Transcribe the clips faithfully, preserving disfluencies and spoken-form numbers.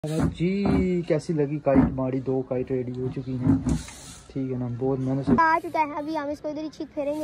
जी कैसी लगी काइट? हमारी दो काइट रेडी हो चुकी हैं, ठीक है ना। बहुत मेहनत से आ चुका है। अभी हम इसको इधर ही छीक फेरेंगे।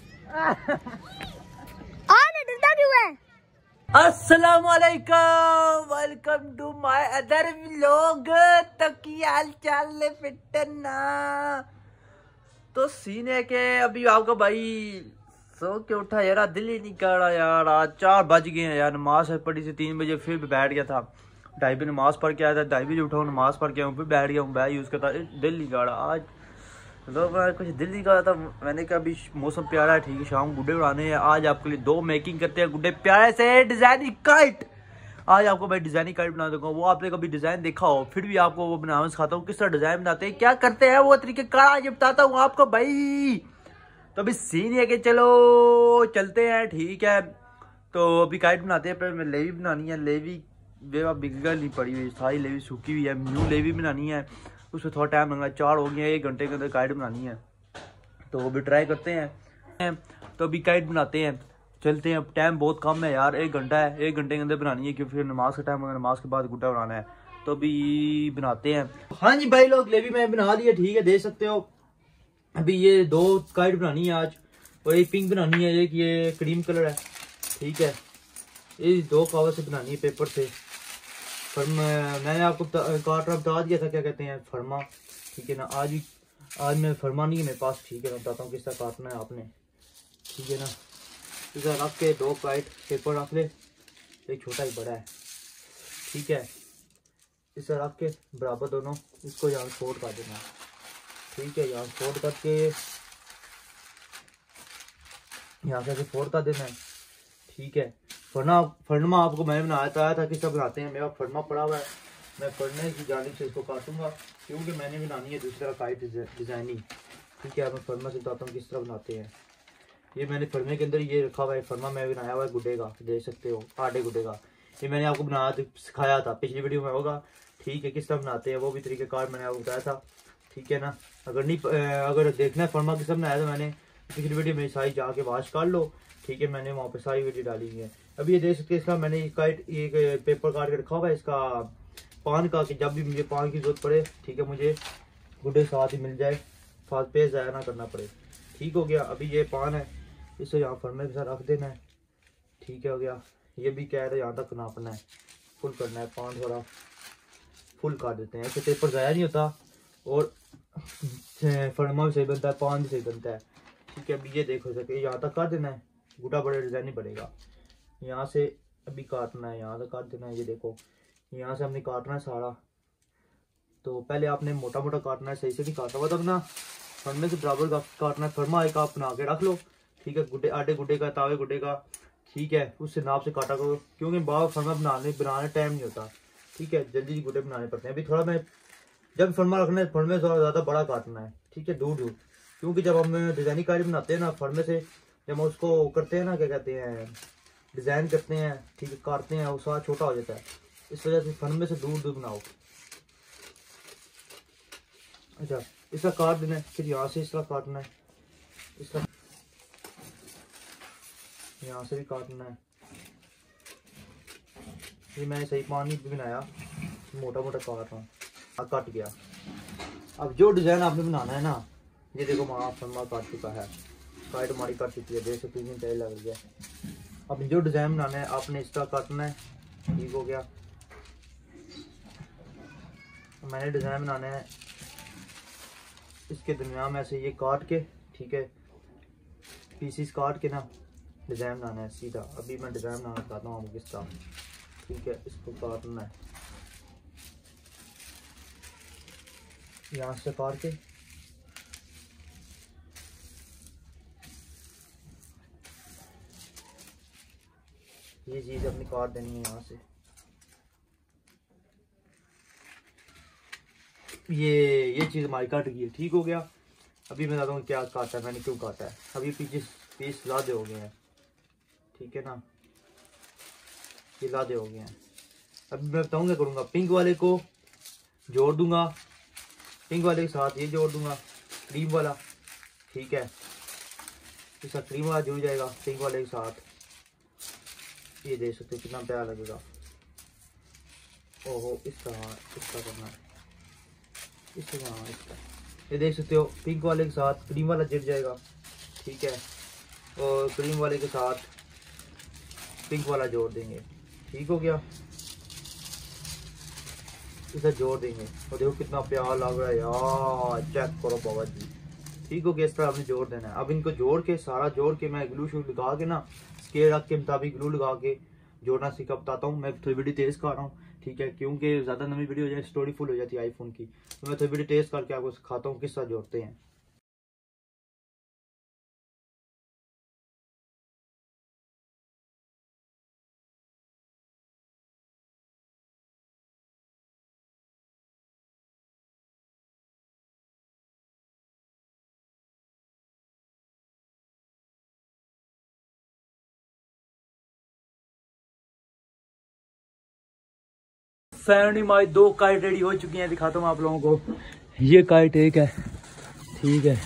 आने डरता क्यों है? अस्सलाम वालेकुम, welcome to my other vlog. तो की हाल चाल फिटना। तो सीन है के अभी आपका भाई सो के उठा यार, दिल ही नहीं कर रहा यार। आज चार बज गए हैं यार, नमाज पढ़ी थी तीन बजे, फिर भी बैठ गया था। ढाई बजे नमाज पढ़ के आया था, ढाई बजे उठा हूँ, नमाज पढ़ के आऊँ, फिर बैठ गया हूँ, बैग यूज़ करता, दिल नहीं कर रहा आज। तो मैं कुछ दिल नहीं कर रहा था। मैंने कहा अभी मौसम प्यारा है, ठीक है, शाम गुड्डे उड़ाने हैं। आज आपके लिए दो मेकिंग करते हैं गुड्डे प्यारे से डिजाइनिंग काइट। आज आपको भाई डिजाइनिंग काइट बना दूंगा। वो आपने कभी डिजाइन देखा हो, फिर भी आपको वो बनाना सिखाता हूँ, किस तरह डिजाइन बनाते हैं, क्या करते हैं, वो तरीके कार आज बताता हूँ आपको भाई। तो अभी सीन है कि चलो चलते हैं, ठीक है। तो अभी काइट बनाते हैं, पर लेवी बनानी है। लेवी बेवा बिगल नहीं पड़ी हुई, सारी लेवी सूखी हुई है। न्यू लेवी बनानी है, उसमें थोड़ा टाइम लगना। चार हो गया, एक घंटे के अंदर काइट बनानी है, तो वो भी ट्राई करते हैं। तो अभी काइट बनाते हैं, चलते हैं। टाइम बहुत कम है यार, एक घंटा है, एक घंटे के अंदर बनानी है, क्योंकि फिर नमाज का टाइम होगा, नमाज के बाद गुड्डा बनाना है। तो अभी बनाते हैं। हाँ जी भाई लोग, लेवी मैं बना दी है, ठीक है, देख सकते हो। अभी ये दो काइट बनानी है आज, और एक पिंक बनानी है, एक ये क्रीम कलर है, ठीक है। ये दो कागज से बनानी है, पेपर से। पर मैंने आपको काटना बता दिया था, क्या कहते हैं, फरमा, ठीक है ना। आज भी आज मैं फरमा नहीं है मेरे पास, ठीक है, मैं बताता हूँ किस तरह काटना है आपने, ठीक है ना। इस तरह रख के दो काइट पेपर रख ले, एक छोटा ही बड़ा है, ठीक है। इस तरह रख के बराबर दोनों इसको यहाँ फोल्ड कर देना, ठीक है। यहाँ फोल्ड करके यहाँ से फोल्ड कर देना है, ठीक है। फरमा फरमा आपको मैंने बनाया था, था किस तरह बनाते हैं। मेरा फरमा पड़ा हुआ है, मैं फरने की जानिब से इसको काटूंगा, क्योंकि मैंने बनानी है दूसरी तरह काइट डिजाइनिंग, ठीक है। मैं फरमा से बताता हूँ किस तरह बनाते हैं। ये मैंने फरमे के अंदर ये रखा हुआ है, फरमा मैं बनाया हुआ है गुड्डे का, देख सकते हो, आटे गुड्डे का। ये मैंने आपको बनाया सिखाया था, पिछली वीडियो में होगा, ठीक है। किस तरह बनाते हैं वो भी तरीके कार मैंने आपको बताया था, ठीक है ना। अगर नहीं अगर देखना है फरमा किस तरह बनाया था मैंने, पिछली वीडियो में सारी जाके वॉच कर लो, ठीक है। मैंने वहाँ पे सारी वीडियो डाली हुई है। अभी ये देख सकते हैं, इसका मैंने काइट एक पेपर काट के रखा हुआ है इसका पान का, कि जब भी मुझे पान की जरूरत पड़े, ठीक है, मुझे गुड्डे साथ ही मिल जाए, फास्ट पेज ज़ाया ना करना पड़े, ठीक हो गया। अभी ये पान है, इसे यहाँ फरमे के साथ रख देना है, ठीक है, हो गया। ये भी क्या है, यहाँ तक नापना है, फुल करना है, पान थोड़ा फुल काट देते हैं, ऐसे पेपर ज़ाया नहीं होता, और फरमा भी सही बनता है, पान भी सही बनता है, ठीक है। अभी ये देखो सके, यहाँ तक काट देना है, गुड्डा बड़े डिजाइन नहीं पड़ेगा। यहाँ से अभी काटना है, यहाँ से काट देना है, ये देखो, यहाँ से हमने काटना है सारा। तो पहले आपने मोटा मोटा काटना है, सही से नहीं काटा हुआ, तब ना फरमे से बराबर का काटना है। फरमा एक आप बना के रख लो, ठीक है, गुड्डे आटे गुड्डे का, तावे गुड्डे का, ठीक है, उससे नाप से काटा करो, क्योंकि बाहर फरमा बनाने बनाने टाइम नहीं होता, ठीक है, जल्दी गुड्डे बनाने पड़ते हैं। अभी थोड़ा मैं जब फरमा रखना है, फरमे से ज़्यादा बड़ा काटना है, ठीक है, दूर दूर, क्योंकि जब हम डिजाइनिंग कार्ड बनाते हैं ना, फरमे से जब हम उसको करते हैं ना, क्या कहते हैं, डिजाइन करते हैं, ठीक है, काटते हैं, वो सारा छोटा हो जाता है, इस वजह से फरमे से दूर दूर बनाओ। अच्छा, इसका काट देना है, फिर यहाँ से इस तरह काटना है, इस तरह यहाँ से भी काटना है। ये मैंने सही पानी भी बनाया, मोटा मोटा काट रहा हूँ, कट गया। अब जो डिजाइन आपने बनाना है ना, ये देखो वहाँ फरमा काट चुका है, काइट हमारी काट चुकी है, देख सकते हैं, तेल लग गया। अब जो डिजाइन बनाना है आपने इस तरह काटना है, ठीक हो गया। मैंने डिजाइन बनाना है इसके दरमियान में ऐसे ये काट के, ठीक है, पीसीस काट के ना डिजाइन बनाना है सीधा। अभी मैं डिजाइन बनाना चाहता हूँ किस तरह, ठीक है। इसको काटना है, यहाँ से काट के ये चीज अपनी काट देनी है यहाँ से। ये ये चीज हमारी कट गई है, ठीक हो गया। अभी मैं बताता हूँ क्या काटा है मैंने, क्यों काटा है। अभी पीछे पीस लादे हो गए हैं, ठीक है ना, ये लादे हो गए हैं। अभी मैं बताऊँ क्या करूँगा, पिंक वाले को जोड़ दूंगा, पिंक वाले के साथ ये जोड़ दूंगा, क्रीम वाला, ठीक है, इसका क्रीम वाला जुड़ जाएगा पिंक वाले के साथ। ये देख सकते हो कितना प्यारा लगेगा। ओहो इसका इसका करना इसका हाँ इसका, ये देख सकते हो पिंक वाले के साथ क्रीम वाला जुड़ जाएगा, ठीक है, और क्रीम वाले के साथ पिंक वाला जोड़ देंगे, ठीक हो गया, इसे जोड़ देंगे और देखो कितना प्यारा लग रहा है यार, चेक करो बाबा जी, ठीक हो गया। इस तरह आपने जोड़ देना है। अब इनको जोड़ के सारा जोड़ के मैं ग्लू शू लगा के ना स्केल रख के मुताबिक ग्लू लगा के जोड़ना सीखा बताता हूँ। मैं थोड़ी वीडियो तेज कर रहा हूँ, ठीक है, क्योंकि ज़्यादा नई वीडियो हो जाए स्टोरी फुल हो जाती है आईफोन की, तो मैं थोड़ी वीडियो तेज करके आपको सिखाता हूँ किस तरह जोड़ते हैं। फैमिली हमारी दो काइट रेडी हो चुकी हैं, दिखाता हूँ आप लोगों को। ये काइट एक है, ठीक है,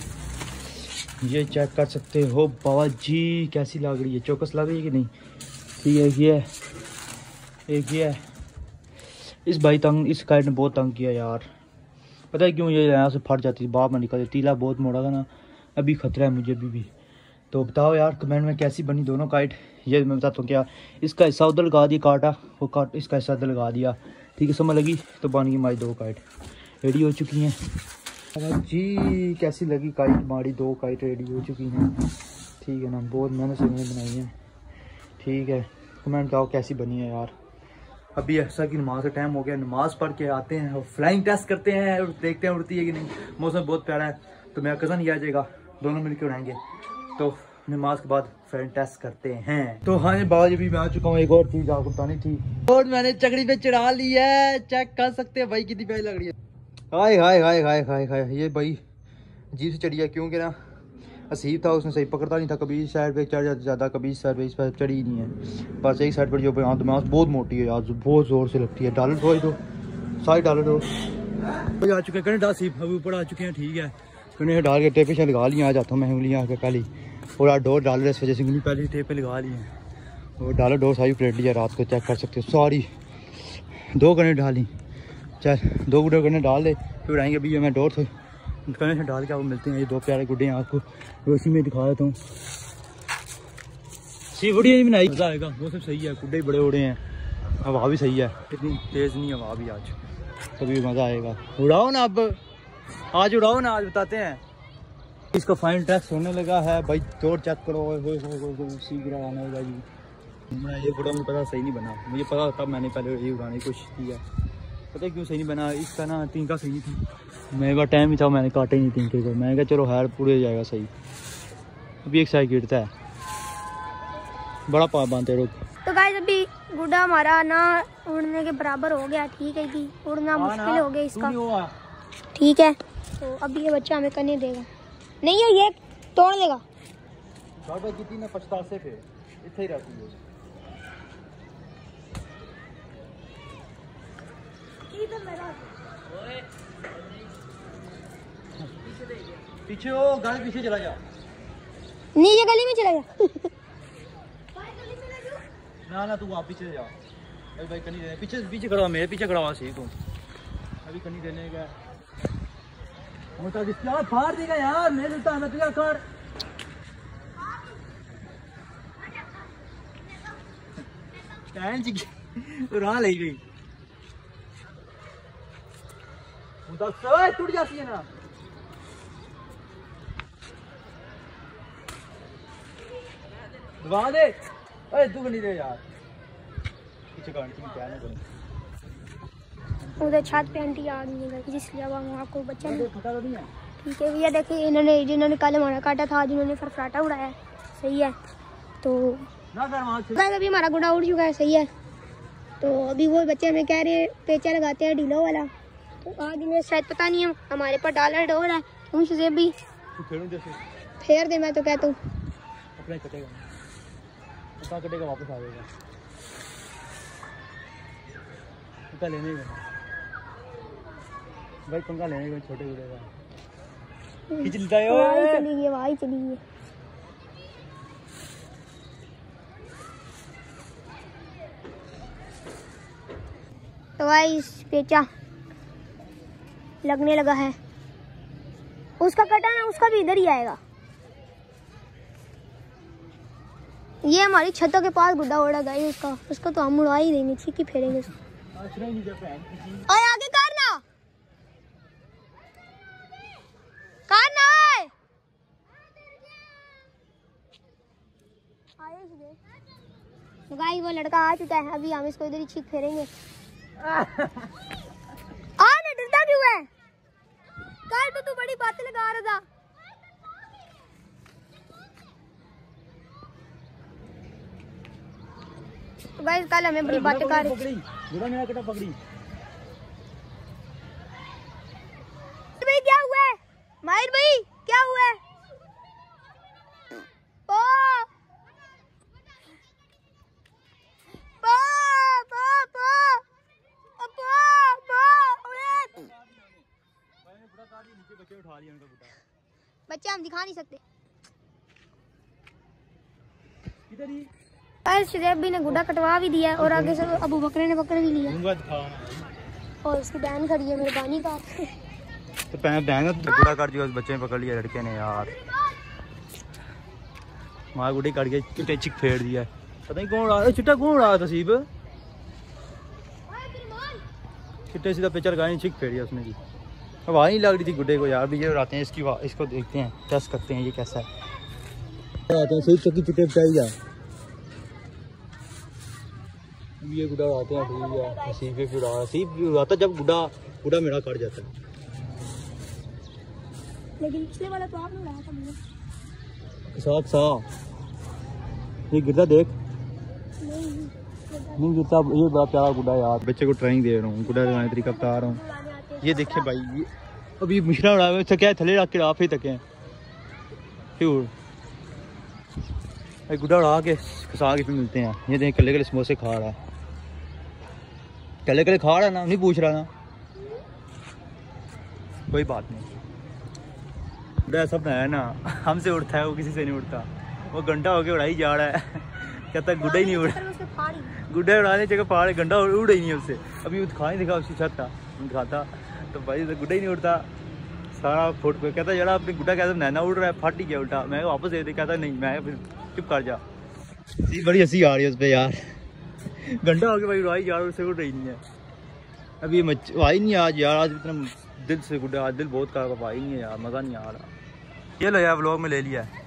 ये चेक कर सकते हो बाबा जी कैसी लग रही है, चौकस लग रही है कि नहीं, ठीक है। ये है एक, ये है। इस भाई तंग इस काइट ने बहुत तंग किया यार, पता है क्यों, ये यहाँ से फट जाती थी, बाप में निकल, तीला बहुत मोड़ा था ना, अभी खतरा है मुझे अभी भी। तो बताओ यार कमेंट में कैसी बनी दोनों काइट। ये मैं बताता हूँ क्या, इसका हिस्सा उधर लगा दिया काटा, वो काट इसका हिस्सा उधर लगा दिया, ठीक है, समझ लगी। तो बन गई हमारी दो काइट रेडी हो चुकी हैं। अरे जी कैसी लगी काइट, हमारी दो काइट रेडी हो चुकी हैं, ठीक है ना, बहुत मेहनत से मैंने बनाई है, ठीक है। कमेंट बताओ कैसी बनी है यार। अभी ऐसा कि नमाज का टाइम हो गया, नमाज पढ़ के आते हैं और फ्लाइंग टेस्ट करते हैं और देखते हैं उड़ती है कि नहीं। मौसम बहुत प्यारा है, तो मेरा कज़न ही आ जाएगा, दोनों मिलकर उड़ाएंगे। तो नमाज के बाद फ्लाइंग टेस्ट करते हैं। तो हाँ जी बाबा जी भी मैं आ चुका हूँ, एक और चीज़ आपको बतानी थी, और मैंने चकड़ी पे चढ़ा ली है, चेक कर सकते हैं भाई कितनी प्यारी लग रही है। हाय हाय हाय हाय हाय हाय, ये भाई अजीब से चढ़ी है, क्योंकि ना असीब था, उसने सही पकड़ता नहीं था, कभी इस साइड पे चढ़ जाता ज़्यादा, कभी इस साइड पे, इस पर चढ़ी ही नहीं है, बस एक साइड पर जो यहाँ तो मांस बहुत मोटी है यार, बहुत ज़ोर से लगती है। डॉलर दो तो साइड डॉलर दो आ चुके हैं, कने सीप अभी ऊपर आ चुके हैं, ठीक है, कने डाल के टेपे से लगा लिया, आ जाता हूँ मैं उंगलियाँ के पहले, और आज डोर डाल रहे इस वजह से उंगली पहले टेपे लगा लिए हैं, और डॉलर डोर सारी प्लेट लिया रात को, चेक कर सकते हो, सॉरी दो कने डाली, चल दो गुड्डे कने डाल दे, फिर आएंगे। अभी मैं डोर थे कने से डाल के आपको मिलते हैं। ये दो प्यारे गुड्डे हैं, आपको रोशनी में दिखा देता हूँ, सी वीडियो नहीं बनाई, मज़ा आएगा, वो सब सही है, गुड्डे बड़े उड़े हैं, हवा भी सही है, इतनी तेज़ नहीं हवा भी आज, कभी मज़ा आएगा। उड़ाओ ना अब, आज उड़ाओ ना, आज बताते हैं। इसका फाइन टेस्ट होने लगा है भाई, जोर चेक करो, सीख रहा आना होगा जी। ये गुड़ा मुझे पता सही नहीं बना, मुझे पता तब मैंने पहले ये उड़ाने की कोशिश की है, पता है क्यों सही नहीं बना, इसका ना तिनका सही नहीं था, मेरे पास टाइम ही था, मैंने काटा ही नहीं तिनके को, मैंने कहा चलो हार पूरे हो जाएगा सही। अभी एक साइड गिरता है, बड़ा पा बांधते रुक। तो गाइस अभी गुड्डा हमारा ना उड़ने के बराबर हो गया, ठीक है कि उड़ना मुश्किल हो गया इसका, ठीक है। तो अभी ये बच्चा हमें करने देगा नहीं, ये तोड़ देगा, जितनी ना पछतासे पे इतने ही रहती है। पीछे हो, गाड़ी पीछे चला जा, नहीं ये गली में चला जा ना ना तू आप पीछे जा, अभी भाई कनी देने पीछे पीछे खड़ा, मेरे पीछे खड़ा हुआ सही, तू अभी कनी देने का यार फाड़ देगा यार, मैं देता मैं तुझे कर राह ले गई, टूट जाती है ना, दबा दे, अरे तू नहीं दे यार, पीछे गाड़ी की क्या है, उधर छत पे आंटी आ गई, इसलिए अब हम आपको बच्चा नहीं, ठीक है भैया। देखिए इन्होंने जिन्होंने कल हमारा काटा था, जिन्होंने फरफराटा उड़ाया है, सही है। तो अभी हमारा गुड़ा उड़ चुका है, सही है। तो अभी वो बच्चे हमें कह रहे हैं पेचा लगाते हैं ढीलो वाला, तो आज इन्हें शायद पता नहीं है, हमारे पास डॉलर डोर है, उनसे भी फेर दे, मैं तो कहता हूँ कटेगा वापस आ जाएगा, लेने भाई पंखा लेने का छोटे गुड़े का खींच लेता है, वही चली गई वही चली गई। तो गाइस पेचा लगने लगा है, उसका कटा ना उसका भी इधर ही आएगा। ये हमारी छतों के पास गुड्डा उड़ा गया उसका, उसको तो हम उड़ा ही देंगे, ठीक ही फेरेंगे उसको। और आगे करना करना है। तो गाइस वो लड़का आ चुका है, अभी हम इसको इधर ही छीक फेरेंगे। आ ना डरता क्यों है? कर तो तू बड़ी बातें लगा रहा था। तो गाइस कल हमें बड़ी बातें कर रही भाई। क्या हुआ है माहिर भाई, क्या हुआ है? ओ पो पो पो पो पो बच्चे उठा लिया उनका गुड्डा। बच्चे हम दिखा नहीं सकते। किधर ही शुरेब भी ने गुड्डा कटवा भी दिया और आगे से अबू बकरे ने पकड़ भी लिया और उसकी बहन खड़ी है मेहरबानी का। तो बहन तो गुड्डा काट दिया, उस बच्चे ने पकड़ लिया लड़के ने यार। माँ गुड्डी काट के चिट्टे चिक फेर दिया। पता नहीं कौन उड़ा, चिट्टा कौन उड़ा था सीब? चिट्टे सीधा पिक्चर गाड़ी चिक फेर दिया उसने जी। अब वहाँ ही लग रही थी गुड्डे को यार। भी ये उड़ाते हैं इसकी, इसको देखते हैं टेस्ट करते हैं ये कैसा है। आते हैं सही चक्की चिट्टे बचाई जाए। ये गुड्डा उड़ाते हैं ठीक है, नसीब पे उड़ा नसीब भी उड़ाता जब गुड्डा गुड्डा मेरा कट जाता है। लेकिन पिछले वाला तो आपने उड़ाया था मुझे। साथ सा ये गिरता देख नहीं गिरता। ये बड़ा प्यारा गुड्डा यार, बच्चे को ट्रेनिंग दे रहा हूँ, गुड्डा लगाने तरीका बता रहा हूँ। ये देखे भाई, ये अभी मिश्रा उड़ा हुआ क्या है, थले रख के आप ही तक हैं क्यों गुड्डा उड़ा के खसा के फिर मिलते हैं। ये देख कले कले समोसे खा रहा है, कले कले खा रहा ना, नहीं पूछ रहा ना, कोई बात नहीं। गुड्डा ऐसा बनाया ना, हमसे उड़ता है वो किसी से नहीं उड़ता। वो घंटा होके उड़ाई जा रहा है, कहता गुड्डा ही नहीं उड़ा, गुड्डा उड़ाने जगह पहाड़ घंटा उड़ ही नहीं है उससे। अभी वो खा नहीं दिखा उसकी छत था खाता, तो भाई तो गुड्डा ही नहीं उड़ता सारा फुट पे। कहता जरा अपनी गुड्डा कैसे नैना उड़ रहा है, फट ही गया उल्टा। मैं वापस दे दे, कहता नहीं मैं फिर चुप कर जा। बड़ी हंसी आ रही है उस पर यार, घंटा हो गया भाई उड़ाई जा रहा है, उससे उड़ रही नहीं है। अभी ये मच आई नहीं आज यार, आज इतना दिल से गुड्डा, आज दिल बहुत खराब आई नहीं है यार, मज़ा नहीं आ रहा। ये लो यार व्लॉग में ले लिया है।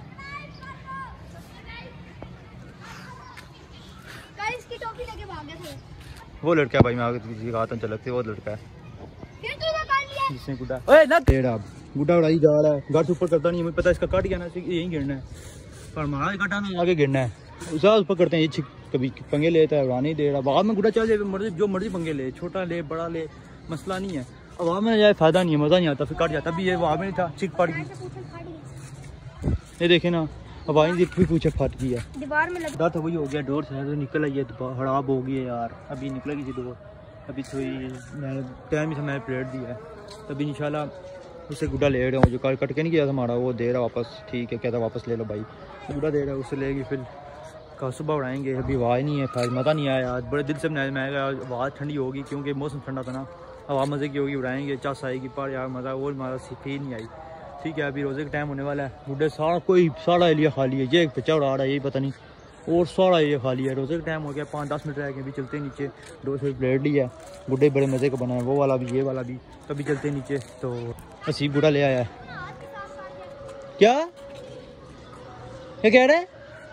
इसकी टोपी लेके भाग गया था वो लड़का भाई, मैं आगे किसी का आता चलते वो लड़का है जिसने गुड्डा ओए ना तेरा गुड्डा उड़ाई जा रहा है। गाठ ऊपर करता नहीं है, मुझे पता है इसका कट गया ना, यहीं गिरना है, पर महाराज कटा ना आगे गिरना है। उस ऊपर करते हैं ये छिक, कभी पंगे लेता है, उड़ाने ही दे रहा। बाद में गुड्डा चल जाए, मर्जी जो मर्जी पंगे ले, छोटा ले बड़ा ले, मसला नहीं है। अब वहाँ में जाए फायदा नहीं है, मज़ा नहीं आता, फिर कट जाता। अभी ये वहाँ में नहीं था, छिक पड़ गई। ये देखे ना अब आई फिर पूछे फट गई है दीवार में लगा था, वही हो गया डोर से तो निकल आई है, खराब हो गई है यार। अभी निकलेगी थी डोर, अभी थोड़ी मैं टाइम ही था, मैंने पीरियड दिया है, तभी इंशाल्लाह उससे गुड्डा ले रहा हूँ। जो कट के नहीं किया था हमारा, वो दे रहा वापस, ठीक है कहता वापस ले लो भाई, गुड्डा दे रहा है, उससे लेगी फिर कल सुबह उड़ाएंगे। अभी आवाज़ नहीं है, फिर मज़ा नहीं आया, बड़े दिल से बनाया। मैं आवाज़ ठंडी होगी क्योंकि मौसम ठंडा था ना, हवा मज़े की होगी, उड़ाएंगे, चस आएगी, पर यार मज़ा वो हमारा सीखी नहीं आई। ठीक है अभी रोज़े का टाइम होने वाला है, गुड्डे सारा कोई सारा एरिया खाली है, ये एक बच्चा उड़ा रहा है, यही पता नहीं, और सारा एरिया खाली है। रोज़े का टाइम हो गया, पाँच दस मिनट रह गए, अभी चलते नीचे। दो सौ प्लेट ली है, गुड्डे बड़े मज़े का बना है, वो वाला भी ये वाला भी, तभी चलते नीचे। तो असीब गुड्डा ले आया है। क्या क्या कह रहे हैं?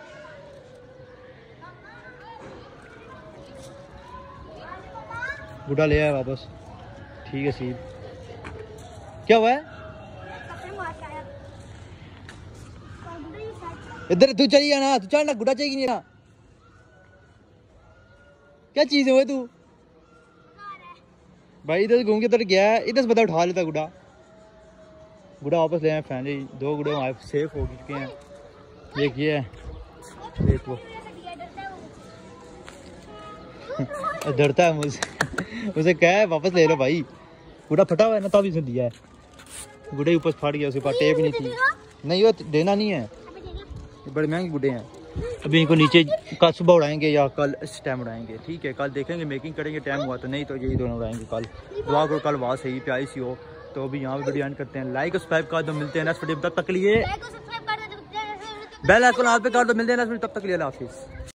गुड्डा ले आया वापस, ठीक है सीब। क्या हुआ है? इधर तू चली ना, तू चल ना, गुड्डा चाहिए नहीं ना, क्या चीज है तू भाई? इधर घूम के इधर गया है, इधर से बता उठा लेता गुड्डा। गुड्डा वापस ले आए फैमिली, दो गुड्डे वहाँ सेफ हो चुके हैं। एक ये है, एक वो डरता है मुझसे, उसे क्या है वापस ले लो भाई। गुड्डा फटा हुआ है ना, तभी उसने दिया है, गुड्डे ऊपर फट गया, उसके पास टेप नहीं थी। नहीं वो देना नहीं है, ये बड़े महंगे गुड्डे हैं। अभी इनको नीचे कल सुबह उड़ाएंगे या कल इस टाइम उड़ाएंगे, ठीक है। कल देखेंगे मेकिंग करेंगे, टाइम हुआ तो, नहीं तो यही दोनों उड़ाएंगे कल। दुआ करो कल आवाज़ सही प्यारी सी हो। तो अभी यहाँ पे वीडियो एंड करते हैं। लाइक और सब्सक्राइब कर दो, मिलते हैं नेक्स्ट वीडियो, तब तक के लिए बेल आइकन ऑल पे कर दो, मिलते हैं नेक्स्ट वीडियो, तब तक के लिए अल्लाह हाफिज़।